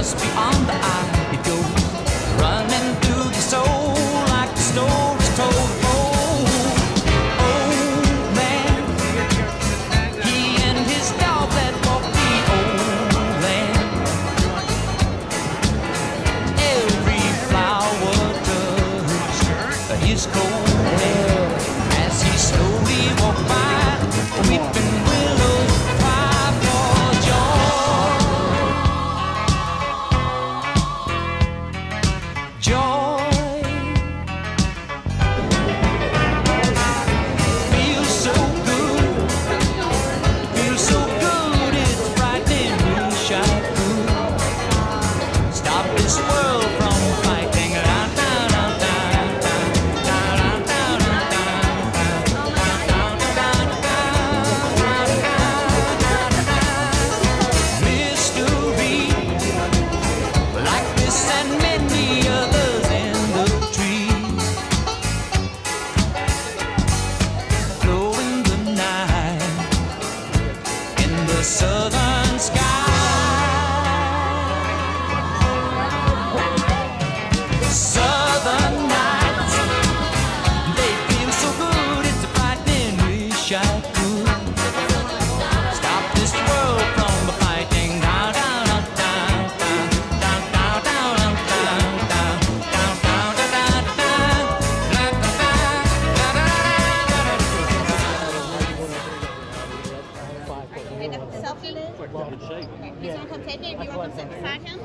must be on the eye. It goes running through the soul like the story's told. Old man, he and his dog that walked the old land. Every flower touched his cold hair as he slowly walked by, weeping willows cry for joy. Joy feels so good, it feels so good, it's frightening, wish I could stop this world from fighting. Southern sky, southern nights, they feel so good, it's a frightening, wish I could stop this world from fighting. Down, down, down, down, down, down, down, down, down, down, down, Selfie? He's gonna come take it. Do you want to sit beside him?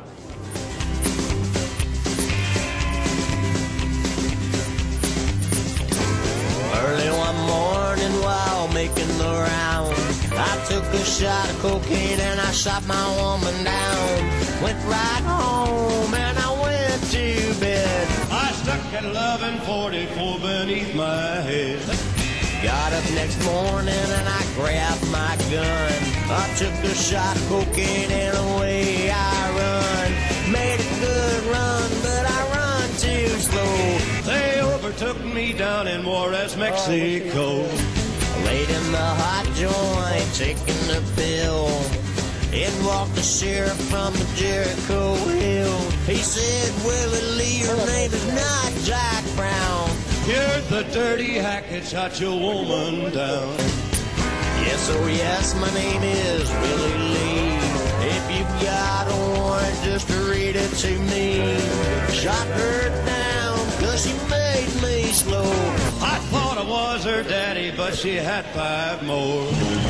Early one morning while making the rounds, I took a shot of cocaine and I shot my woman down. Went right home and I went to bed. I stuck at 11:44 beneath my head. Got up next morning and I grabbed my gun. I took a shot of cocaine and away I run. Made a good run, but I run too slow. They overtook me down in Juarez, Mexico. Laid in the hot joint, taking the pill. In walked the sheriff from the Jericho Hill. He said, Willie Lee, your name is not Jack Brown. You're the dirty hack that shot your woman down. Yes, oh yes, my name is Willie Lee. If you've got a warrant, just read it to me. Shot her down, cause she made me slow. I thought I was her daddy, but she had 5 more.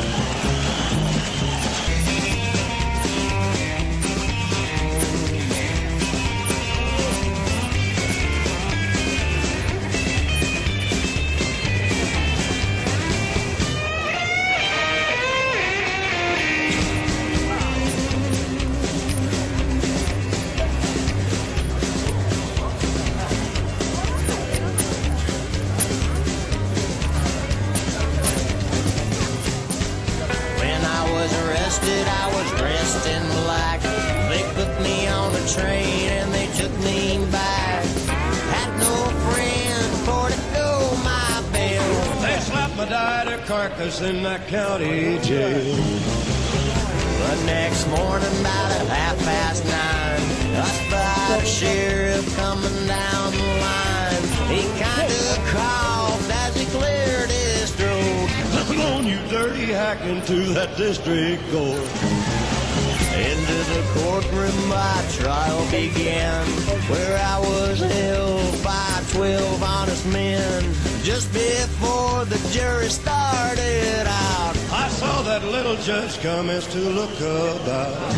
I was dressed in black. They put me on a train and they took me back. Had no friend for to go my bail. They slapped my died carcass in that county jail. The next morning about 9:30, I spied a sheriff coming down the line. He kinda coughed as he cleared his throat. Come on, you dirty hack, into that district court. Into the courtroom my trial began, where I was held by 12 honest men. Just before the jury started out, I saw that little judge commence to look about.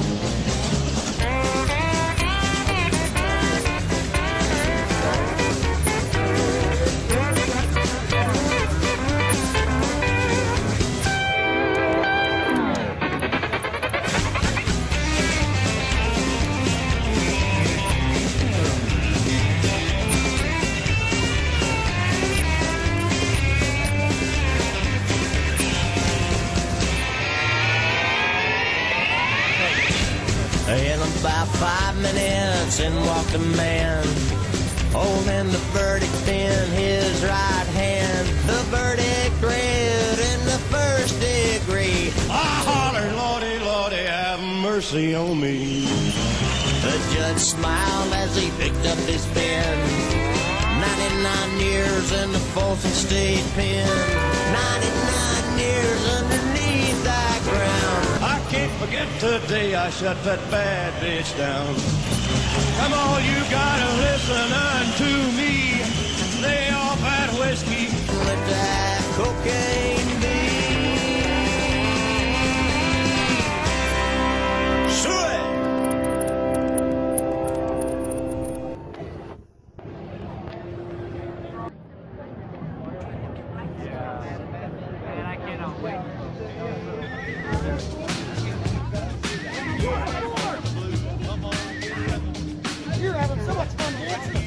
In about 5 minutes, in walked a man, holding the verdict in his right hand. The verdict read in the first degree. I hollered, Lordy, Lordy, have mercy on me. The judge smiled as he picked up his pen. 99 years in the Folsom State Pen. 99 years underneath that ground. I can't forget the day I shut that bad bitch down. Come on, you gotta listen unto me. Lay off that whiskey. Let that cocaine be. Sure. You're having so much fun dancing.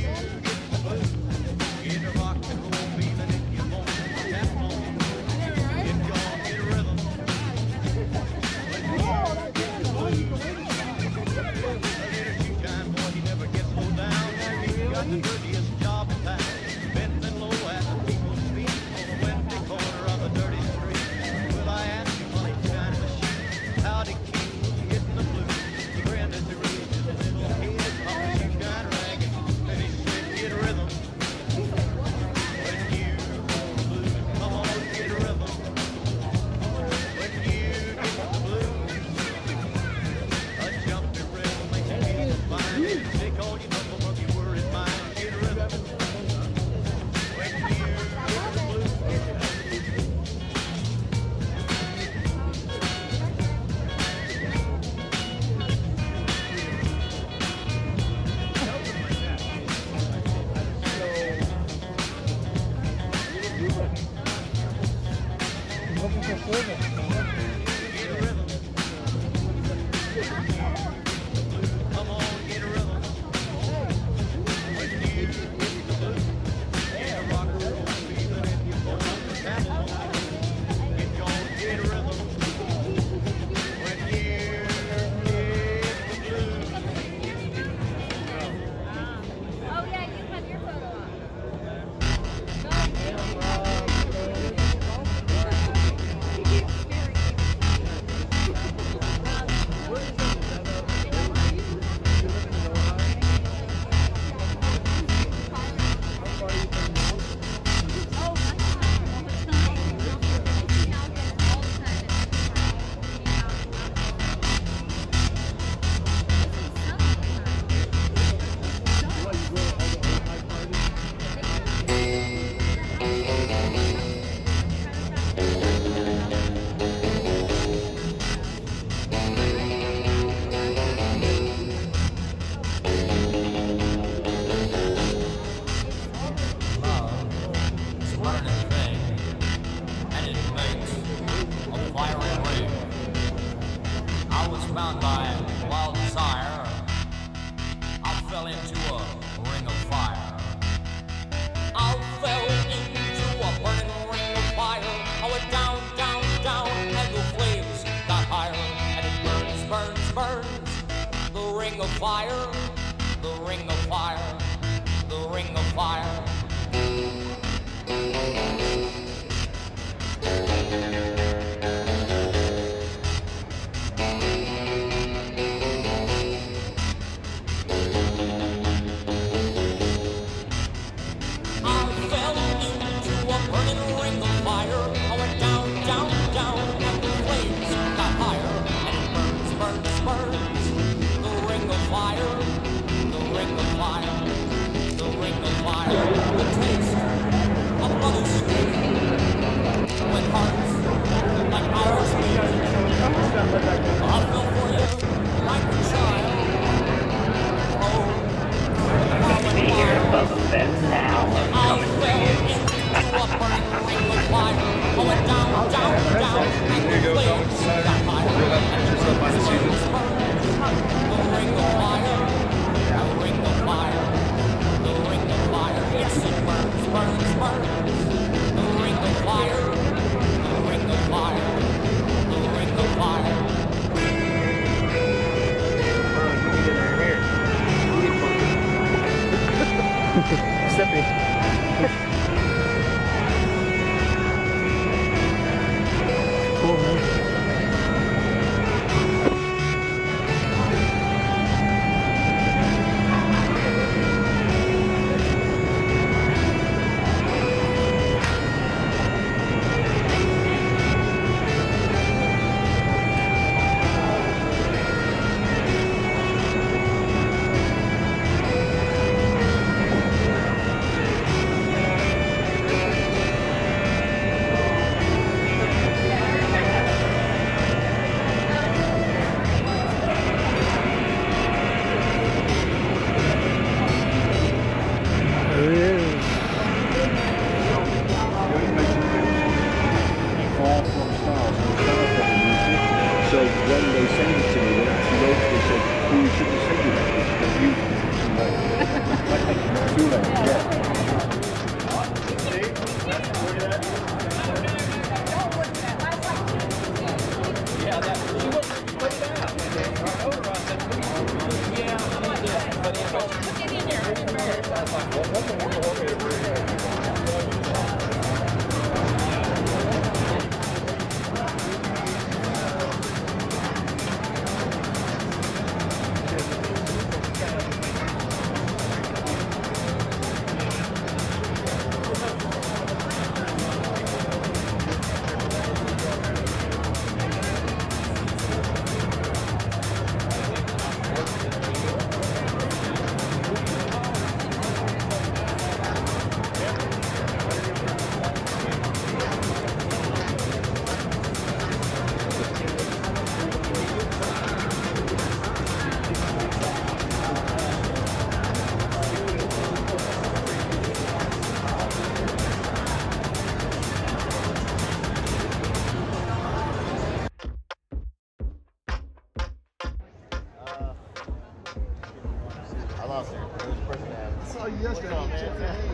I lost her. It was the person that I saw you yesterday. What's up, man? Check that out.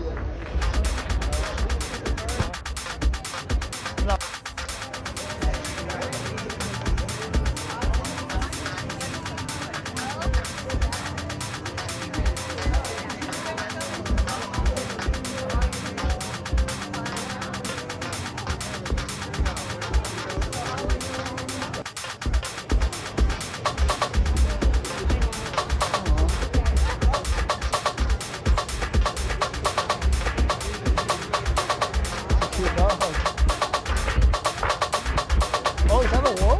Oh, is that a wolf?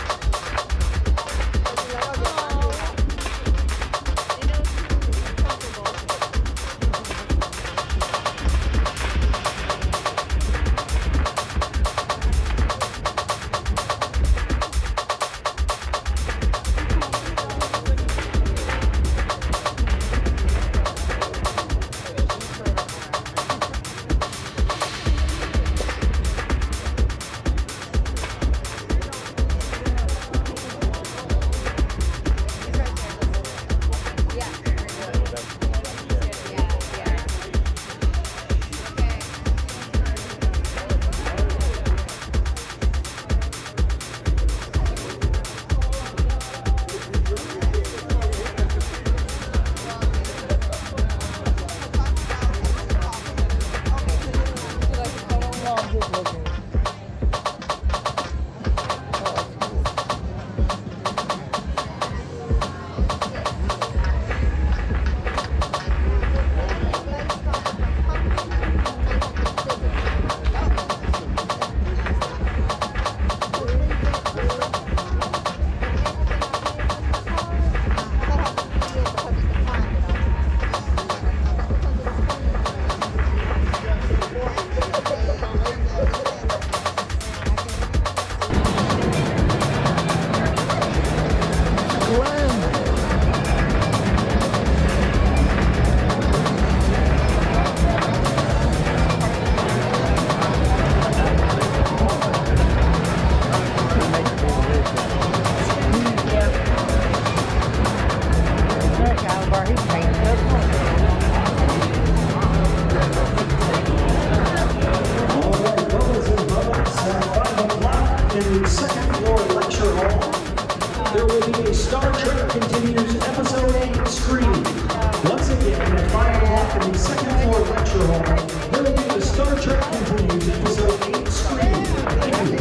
In the second floor lecture hall, there will be a Star Trek Continues Episode 8 screening. Once again, at 5 o'clock in the second floor lecture hall, there will be the Star Trek Continues Episode 8 screening. Thank you.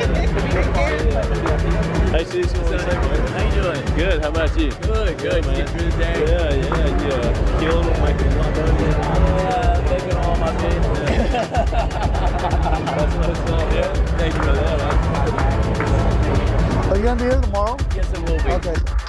Hey, sis, how you doing? Good. How about you? Good, good. Man. Get through the day. Yeah. Killing them like they're not done yet. Yeah, taking all my pain. That's what's up. Yeah. Thank you for that. Are you gonna be here tomorrow? Yes, it will be. Okay.